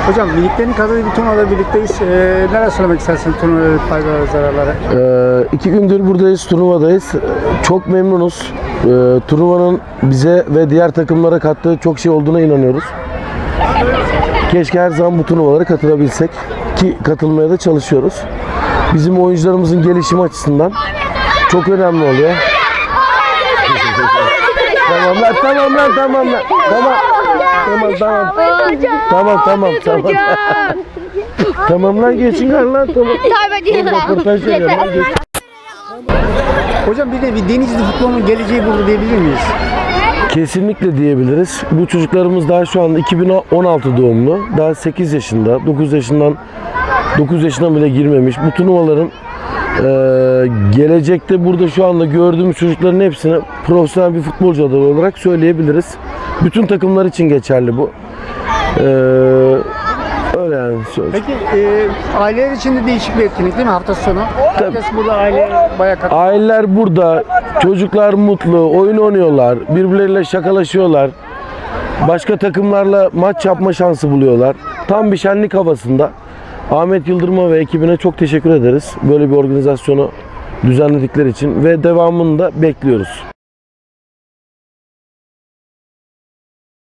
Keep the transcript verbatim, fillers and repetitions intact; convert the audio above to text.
Hocam miniklerin kazandığı bir turnuvada birlikteyiz. Ee, neler söylemek istersin turnuvanın faydaları, zararları? Ee, iki gündür buradayız, turnuvadayız. Çok memnunuz. Ee, turnuvanın bize ve diğer takımlara kattığı çok şey olduğuna inanıyoruz. Keşke her zaman bu turnuvalara katılabilsek ki katılmaya da çalışıyoruz. Bizim oyuncularımızın gelişimi açısından çok önemli oluyor. Tamam lan, tamam lan, tamam lan. Tamam. Tamam, tamam. Tamam, tamam, tamam. Tamam lan, geçin lan, tamam. Röportaj veriyorum lan, geç. Hocam bir de bir Denizli futbolunun geleceği burada diyebilir miyiz? Kesinlikle diyebiliriz. Bu çocuklarımız daha şu anda iki bin on altı doğumlu. Daha sekiz yaşında, dokuz yaşından dokuz yaşına bile girmemiş. Bu turnuvaların e, gelecekte burada şu anda gördüğümüz çocukların hepsini profesyonel bir futbolcu adayı olarak söyleyebiliriz. Bütün takımlar için geçerli bu. E, öyle yani. Peki e, aileler için de değişik bir etkinlik değil mi hafta sonu? Herkes burada aile bayağı katılıyor. Aileler burada, çocuklar mutlu, oyun oynuyorlar, birbirleriyle şakalaşıyorlar. Başka takımlarla maç yapma şansı buluyorlar. Tam bir şenlik havasında. Ahmet Yıldırım'a ve ekibine çok teşekkür ederiz. Böyle bir organizasyonu düzenledikleri için ve devamını da bekliyoruz.